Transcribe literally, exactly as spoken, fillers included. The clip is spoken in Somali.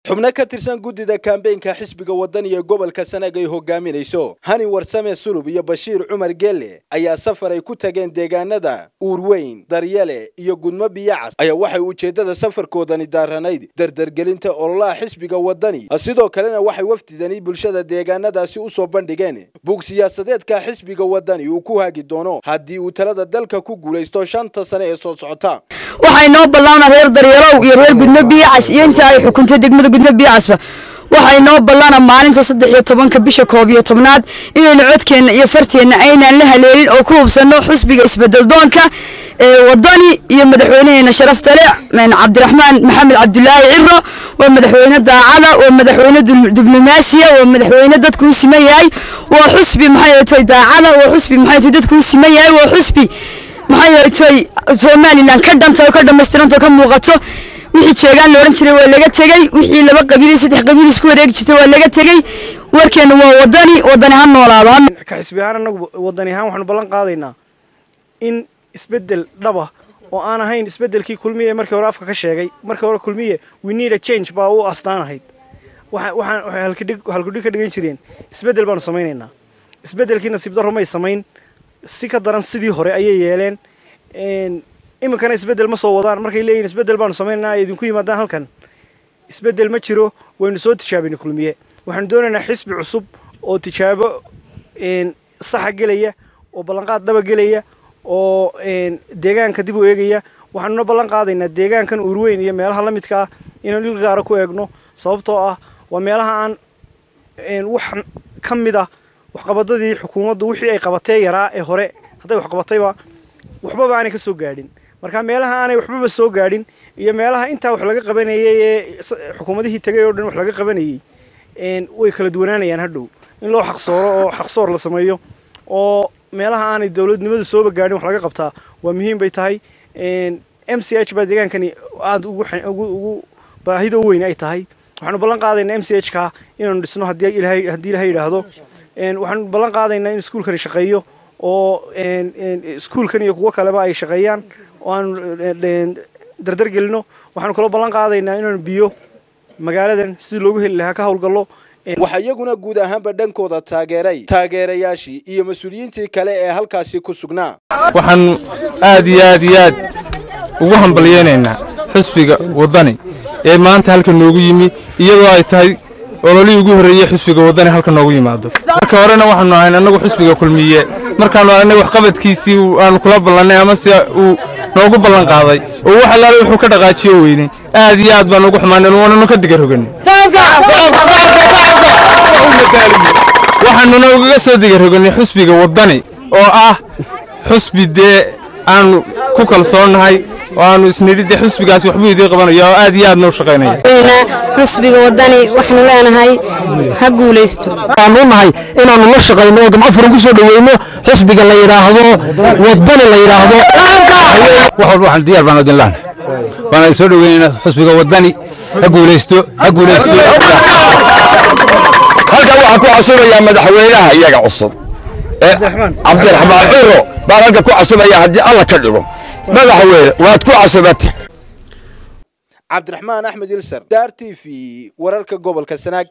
xubno ka tirsan guddida campaign-ka xisbiga wadani ee gobolka Sanaag ay hogaaminayso Hani Warsame Sulub iyo Bashiir Cumar Gelle ayaa safar ay ku tageen deegaanada Uurweyn, Daryele iyo Gudmo Biyacas ayaa waxay ujeedada safarkoodani daaranayd dardargelinta ololaha xisbiga wadani sidoo kalena waxay wafdidani bulshada deegaanadaasi u soo bandhigeen buug siyaasadeedka xisbiga wadani uu ku haagi doono haddii uu talada dalka ku guuleysto shanta sano ee soo socota waxay noo ballaanaa reer Daryele iyo reer Gudmo Biyacas iyo inta ay xukuntay degmada Gudmo Biyacasba waxay noo ballaanaa maalinta saddex iyo tobanka bisha koob iyo tobnaad inaynu codkeena iyo farteena aynaan la haleelin oo ku hubsano xisbiga isbedel doonka ee wadani iyo madaxweynaheena sharafta leh Cabdiraxmaan Maxamed Cabdullaahi Cirro waa madaxweyne daacada waa madaxweyne diblomaasiya waa madaxweyne dadku u siman yahay waa xisbi maxay tahay daacada waa xisbi maxay tahay dadku u siman yahay waa xisbi maxay tahay Soomaaliland ka dhantay ka dhameystirantay ka muuqato wixii jeegaan loo oran jiray waa laga tagay wixii laba qabiil saddex qabiil isku wareeg jirtay waa laga tagay warkeena waa wadani wadani ha noolaado ka xisbi ahaan anagu wadani ahaan waxaan ballan qaadaynaa in isbedel dhaba oo aan ahayn isbedelkii kulmiye markii hore afka ka sheegay markii hore kulmiye we need a change baa uu astaanahayd waxa waxaan halka dhig halka dhig ka dhigan jireen isbedel baan sameeynaa isbedelkii nasiib darro may sameyn si ka daran sidii hore ayay yeeleen een imikana isbedel ma soo wadaan markay leeyihiin isbedel baan sameeynaa idinku yimaadaan halkan isbedel ma jiro waynu soo tijaabinay kulmiye waxaan doonaynaa xisbi cusub oo tijaabo een sax galaya oo ballanqaad dhaba galaya oo een deegaanka dib u eegaya waxaanu ballan qaadaynaa deegaankan Uurweyn iyo meelaha la midka ah inaan il gaar ah ku eegno sababtoo ah waa meelaha aan een wax kamid ah wax qabadadii xukuumaddu wixii ay qabatay yaraa ee hore haday wax qabatayba waxba baanay ka soo gaadhin marka meelaha aanay waxba soo gaadhin iyo meelaha inta wax laga qabanayay ee xukuumadihii tagay oo dhan wax laga qabanayay een way kala duwanaanayaan hadhow in loo xaqsooro oo xaqsoor la sameeyo oo meelaha aanay dawladnimadu soo gaadhin wax laga qabtaa waa muhiim bay tahay een M C H ba deegaankani aad ugu ugu baahida weyn ay tahay waxaanu ballan qaadaynaa M C H ka inaanu dhisno hadii Ilaahay hadii Ilaahay yiraahdo een waxaanu ballan qaadaynaa in iskuulkani shaqeeyo oo een iskuulkan iyo kuwa kale ba ay shaqeeyaan oo aan dardar gelino waxaanu kala ballan qaadaynaa inaanu biyo magaaladan si loogu heli lahaa ka hawlgallo waxa iyaguna guud ahaanba dhankooda taageeray taageerayaashii iyo mas'uuliyiintii kale ee halkaasi ku sugnaa waxaan aad iyo aad iyo aad ugu hambalyeynaa xisbiga wadani ee maanta halka noogu yimi iyadoo ay tahay ololii ugu horeeyay xisbiga wadani halka noogu yimaado marka horena waxaanu ahayn anagu xisbiga kulmiye markaanu aragnay wax qabadkiisii aan kula ballanay ama si uu noogu ballan qaaday oo waxa la wuxuu ka dhaqaajiyo weynay aad iyo aad baan ugu xumaanay oo ka diga rogan waxaanu nooga soo diga roganay xisbiga wadani oo ah xisbi de aan ku kalsoonahay oo aanu isnidii xisbigaas waxba idin qabanayo aad iyo aad noo shaqeynaya xisbiga wadani waxaan leenahay ha guuleysto aanu nahay inaanu la shaqeyno oo gamco furan ku soo dhaweeyno xisbiga la yiraahdo wadani la yiraahdo waxa waxaan diyaar baan idin laana baan soo dhaweynaa xisbiga wadani ha guuleysto ha guuleysto halka waxa ku casuubaya madaxweynaha iyaga cusub ee Cabdiraxmaan Cirro baan halka ku casuubaya hadii alla ka dhigo madaxweyne waad ku casuubata Cabdiraxmaan Axmed Ilsar Dar T V wararka gobolka Sanaag.